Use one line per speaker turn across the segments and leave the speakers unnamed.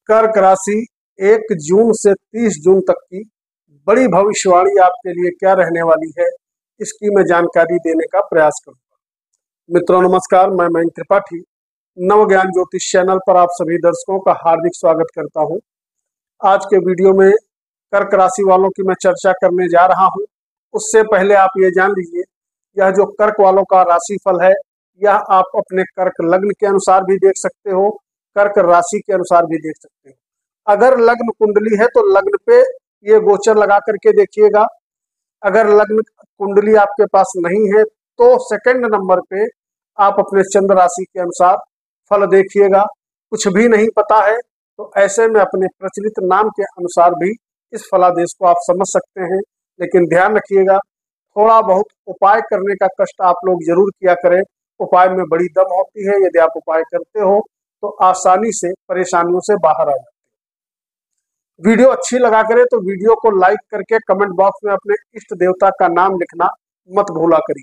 कर्क राशि 1 जून से 30 जून तक की बड़ी भविष्यवाणी आपके लिए क्या रहने वाली है, इसकी मैं जानकारी देने का प्रयास करूंगा। मित्रों नमस्कार, मैं मयंक त्रिपाठी नव ज्ञान ज्योतिष चैनल पर आप सभी दर्शकों का हार्दिक स्वागत करता हूं। आज के वीडियो में कर्क राशि वालों की मैं चर्चा करने जा रहा हूं। उससे पहले आप ये जान लीजिए, यह जो कर्क वालों का राशिफल है, यह आप अपने कर्क लग्न के अनुसार भी देख सकते हो, कर्क राशि के अनुसार भी देख सकते हो। अगर लग्न कुंडली है तो लग्न पे ये गोचर लगा करके देखिएगा। अगर लग्न कुंडली आपके पास नहीं है तो सेकंड नंबर पे आप अपने चंद्र राशि के अनुसार फल देखिएगा। कुछ भी नहीं पता है तो ऐसे में अपने प्रचलित नाम के अनुसार भी इस फलादेश को आप समझ सकते हैं। लेकिन ध्यान रखिएगा, थोड़ा बहुत उपाय करने का कष्ट आप लोग जरूर किया करें। उपाय में बड़ी दम होती है। यदि आप उपाय करते हो तो आसानी से परेशानियों से बाहर आ जाते हैं। वीडियो अच्छी लगा करे तो वीडियो को लाइक करके कमेंट बॉक्स में अपने इष्ट देवता का नाम लिखना मत भूला करिए।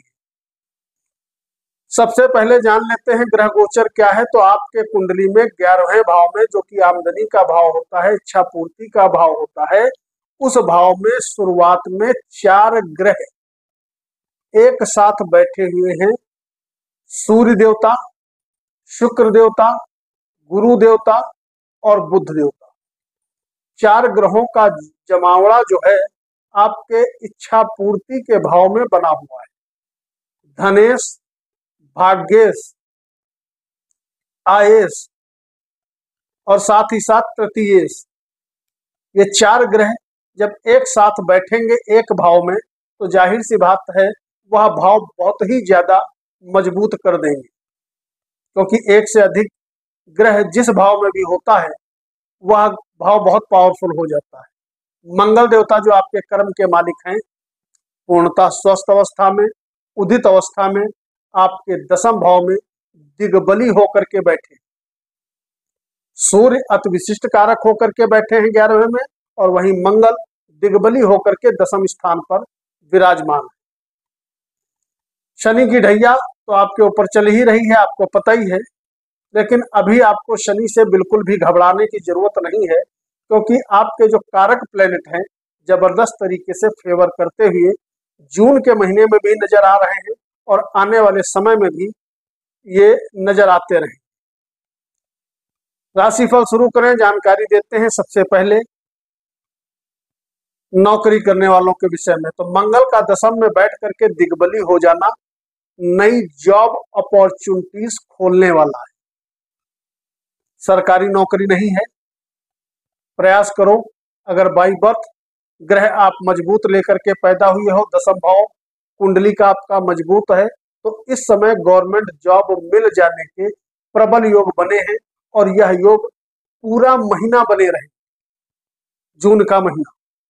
सबसे पहले जान लेते हैं ग्रह गोचर क्या है। तो आपके कुंडली में 11वें भाव में, जो कि आमदनी का भाव होता है, इच्छा पूर्ति का भाव होता है, उस भाव में शुरुआत में 4 ग्रह एक साथ बैठे हुए हैं। सूर्य देवता, शुक्र देवता, गुरु देवता और बुध देवता। 4 ग्रहों का जमावड़ा जो है आपके इच्छा पूर्ति के भाव में बना हुआ है। धनेश, भाग्येश, आयेश और साथ ही साथ तृतीयेश, ये 4 ग्रह जब एक साथ बैठेंगे एक भाव में तो जाहिर सी बात है वह भाव बहुत ही ज्यादा मजबूत कर देंगे, क्योंकि एक से अधिक ग्रह जिस भाव में भी होता है वह भाव बहुत पावरफुल हो जाता है। मंगल देवता जो आपके कर्म के मालिक हैं, पूर्णतः स्वस्थ अवस्था में, उदित अवस्था में आपके 10वें भाव में दिग्बली होकर के बैठे। सूर्य अति विशिष्ट कारक होकर के बैठे हैं 11वें में, और वहीं मंगल दिग्बली होकर के 10वें स्थान पर विराजमान है। शनि की ढैया तो आपके ऊपर चल ही रही है, आपको पता ही है। लेकिन अभी आपको शनि से बिल्कुल भी घबराने की जरूरत नहीं है, क्योंकि आपके जो कारक प्लेनेट हैं जबरदस्त तरीके से फेवर करते हुए जून के महीने में भी नजर आ रहे हैं और आने वाले समय में भी ये नजर आते रहे। राशिफल शुरू करें, जानकारी देते हैं। सबसे पहले नौकरी करने वालों के विषय में, तो मंगल का 10वें में बैठ करके दिग्बली हो जाना नई जॉब अपॉर्चुनिटीज खोलने वाला है। सरकारी नौकरी नहीं है, प्रयास करो। अगर बाई बर्थ ग्रह आप मजबूत लेकर के पैदा हुए हो, 10वां भाव कुंडली का आपका मजबूत है, तो इस समय गवर्नमेंट जॉब मिल जाने के प्रबल योग बने हैं और यह योग पूरा महीना बने रहे, जून का महीना।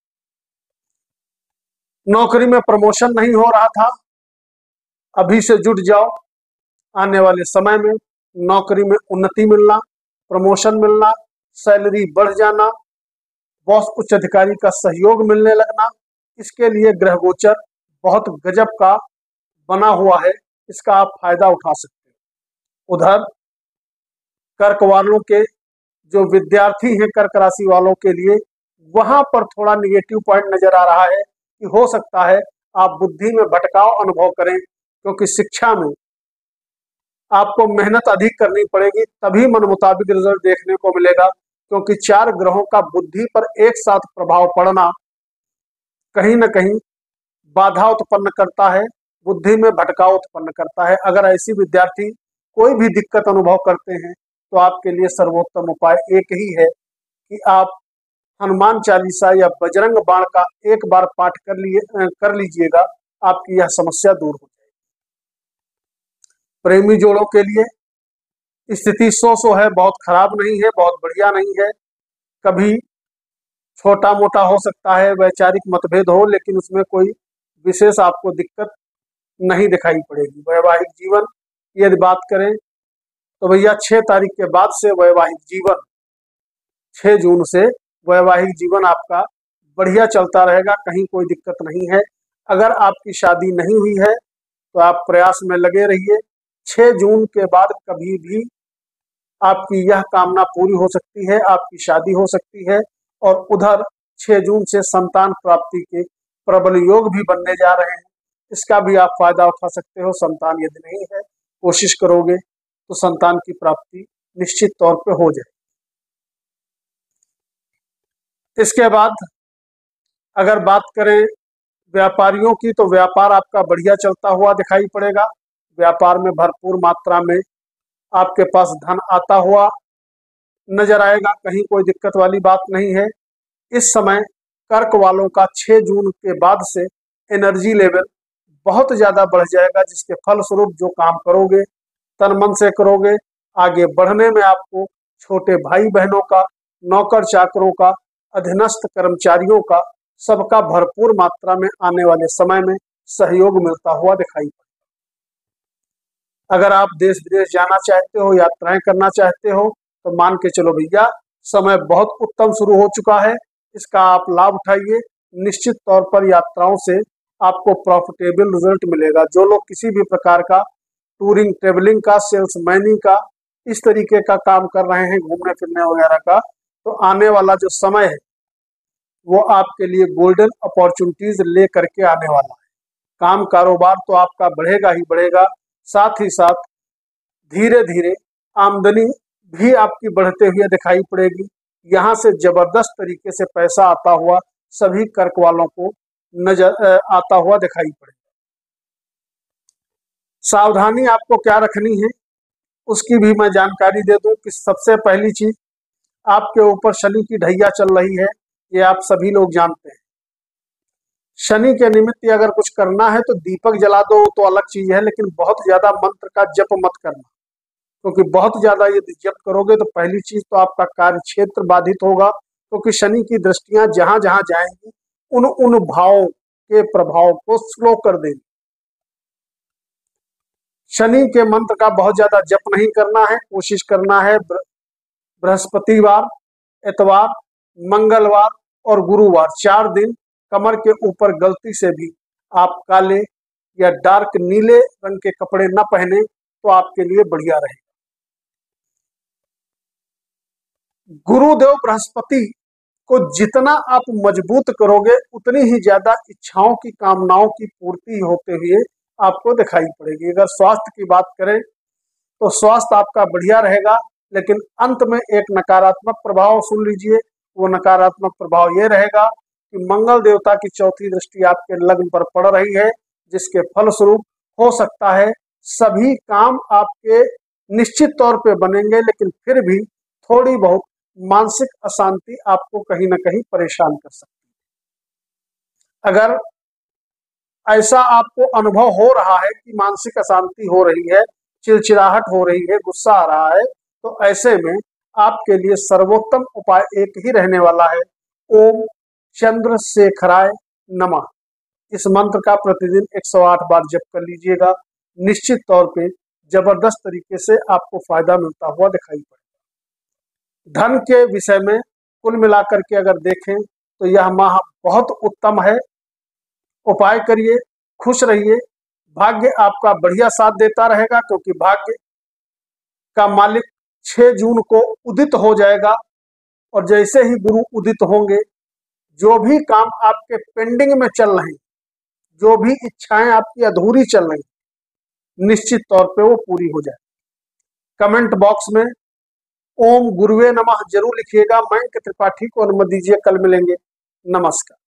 नौकरी में प्रमोशन नहीं हो रहा था, अभी से जुट जाओ। आने वाले समय में नौकरी में उन्नति मिलना, प्रमोशन मिलना, सैलरी बढ़ जाना, बॉस उच्च अधिकारी का सहयोग मिलने लगना, इसके लिए ग्रह गोचर बहुत गजब का बना हुआ है। इसका आप फायदा उठा सकते हो। उधर कर्क वालों के जो विद्यार्थी हैं, कर्क राशि वालों के लिए वहां पर थोड़ा निगेटिव पॉइंट नजर आ रहा है कि हो सकता है आप बुद्धि में भटकाव अनुभव करें, क्योंकि शिक्षा में आपको मेहनत अधिक करनी पड़ेगी, तभी मन मुताबिक रिजल्ट देखने को मिलेगा। क्योंकि 4 ग्रहों का बुद्धि पर एक साथ प्रभाव पड़ना कहीं ना कहीं बाधा उत्पन्न करता है, बुद्धि में भटकाव उत्पन्न करता है। अगर ऐसी विद्यार्थी कोई भी दिक्कत अनुभव करते हैं तो आपके लिए सर्वोत्तम उपाय एक ही है कि आप हनुमान चालीसा या बजरंग बाण का एक बार पाठ कर लीजिएगा, आपकी यह समस्या दूर हो जाएगी। प्रेमी जोड़ों के लिए स्थिति सो है, बहुत खराब नहीं है, बहुत बढ़िया नहीं है। कभी छोटा मोटा हो सकता है, वैचारिक मतभेद हो, लेकिन उसमें कोई विशेष आपको दिक्कत नहीं दिखाई पड़ेगी। वैवाहिक जीवन की यदि बात करें तो भैया 6 तारीख के बाद से वैवाहिक जीवन, 6 जून से वैवाहिक जीवन आपका बढ़िया चलता रहेगा, कहीं कोई दिक्कत नहीं है। अगर आपकी शादी नहीं हुई है तो आप प्रयास में लगे रहिए। 6 जून के बाद कभी भी आपकी यह कामना पूरी हो सकती है, आपकी शादी हो सकती है। और उधर 6 जून से संतान प्राप्ति के प्रबल योग भी बनने जा रहे हैं, इसका भी आप फायदा उठा सकते हो। संतान यदि नहीं है, कोशिश करोगे तो संतान की प्राप्ति निश्चित तौर पे हो जाए। इसके बाद अगर बात करें व्यापारियों की, तो व्यापार आपका बढ़िया चलता हुआ दिखाई पड़ेगा। व्यापार में भरपूर मात्रा में आपके पास धन आता हुआ नजर आएगा, कहीं कोई दिक्कत वाली बात नहीं है। इस समय कर्क वालों का 6 जून के बाद से एनर्जी लेवल बहुत ज्यादा बढ़ जाएगा, जिसके फलस्वरूप जो काम करोगे तन मन से करोगे। आगे बढ़ने में आपको छोटे भाई बहनों का, नौकर चाकरों का, अधीनस्थ कर्मचारियों का, सबका भरपूर मात्रा में आने वाले समय में सहयोग मिलता हुआ दिखाई पड़ेगा। अगर आप देश विदेश जाना चाहते हो, यात्राएं करना चाहते हो, तो मान के चलो भैया, समय बहुत उत्तम शुरू हो चुका है, इसका आप लाभ उठाइए। निश्चित तौर पर यात्राओं से आपको प्रॉफिटेबल रिजल्ट मिलेगा। जो लोग किसी भी प्रकार का टूरिंग, ट्रेवलिंग का, सेल्समैनिंग का, इस तरीके का काम कर रहे हैं, घूमने फिरने वगैरह का, तो आने वाला जो समय है वो आपके लिए गोल्डन अपॉर्चुनिटीज ले करके आने वाला है। काम कारोबार तो आपका बढ़ेगा ही बढ़ेगा, साथ ही साथ धीरे धीरे आमदनी भी आपकी बढ़ते हुए दिखाई पड़ेगी। यहाँ से जबरदस्त तरीके से पैसा आता हुआ सभी कर्क वालों को नजर आता हुआ दिखाई पड़ेगा। सावधानी आपको क्या रखनी है उसकी भी मैं जानकारी दे दूं कि सबसे पहली चीज, आपके ऊपर शनि की ढैया चल रही है, ये आप सभी लोग जानते हैं। शनि के निमित्त अगर कुछ करना है तो दीपक जला दो तो अलग चीज है, लेकिन बहुत ज्यादा मंत्र का जप मत करना, क्योंकि बहुत ज्यादा यदि जप करोगे तो पहली चीज तो आपका कार्य क्षेत्र बाधित होगा, क्योंकि शनि की दृष्टियां जहां जहां जाएंगी उन उन भावों के प्रभाव को स्लो कर देंगी। शनि के मंत्र का बहुत ज्यादा जप नहीं करना है, कोशिश करना है बृहस्पतिवार, इतवार, मंगलवार और गुरुवार 4 दिन कमर के ऊपर गलती से भी आप काले या डार्क नीले रंग के कपड़े न पहने तो आपके लिए बढ़िया रहेगा। गुरुदेव बृहस्पति को जितना आप मजबूत करोगे उतनी ही ज्यादा इच्छाओं की, कामनाओं की पूर्ति होते हुए आपको दिखाई पड़ेगी। अगर स्वास्थ्य की बात करें तो स्वास्थ्य आपका बढ़िया रहेगा, लेकिन अंत में एक नकारात्मक प्रभाव सुन लीजिए। वो नकारात्मक प्रभाव ये रहेगा कि मंगल देवता की चौथी दृष्टि आपके लग्न पर पड़ रही है, जिसके फलस्वरूप हो सकता है सभी काम आपके निश्चित तौर पे बनेंगे, लेकिन फिर भी थोड़ी बहुत मानसिक अशांति आपको कहीं ना कहीं परेशान कर सकती है। अगर ऐसा आपको अनुभव हो रहा है कि मानसिक अशांति हो रही है, चिड़चिड़ाहट हो रही है, गुस्सा आ रहा है, तो ऐसे में आपके लिए सर्वोत्तम उपाय एक ही रहने वाला है, ओम चंद्रशेखराय नमः। इस मंत्र का प्रतिदिन 108 बार जप कर लीजिएगा। निश्चित तौर पे जबरदस्त तरीके से आपको फायदा मिलता हुआ दिखाई पड़ेगा। धन के विषय में कुल मिलाकर के अगर देखें तो यह माह बहुत उत्तम है। उपाय करिए, खुश रहिए, भाग्य आपका बढ़िया साथ देता रहेगा, क्योंकि भाग्य का मालिक 6 जून को उदित हो जाएगा। और जैसे ही गुरु उदित होंगे, जो भी काम आपके पेंडिंग में चल रहे हैं, जो भी इच्छाएं आपकी अधूरी चल रही, निश्चित तौर पे वो पूरी हो जाए। कमेंट बॉक्स में ओम गुरुवे नमः जरूर लिखिएगा। मयंक त्रिपाठी को अनुमति दीजिए, कल मिलेंगे। नमस्कार।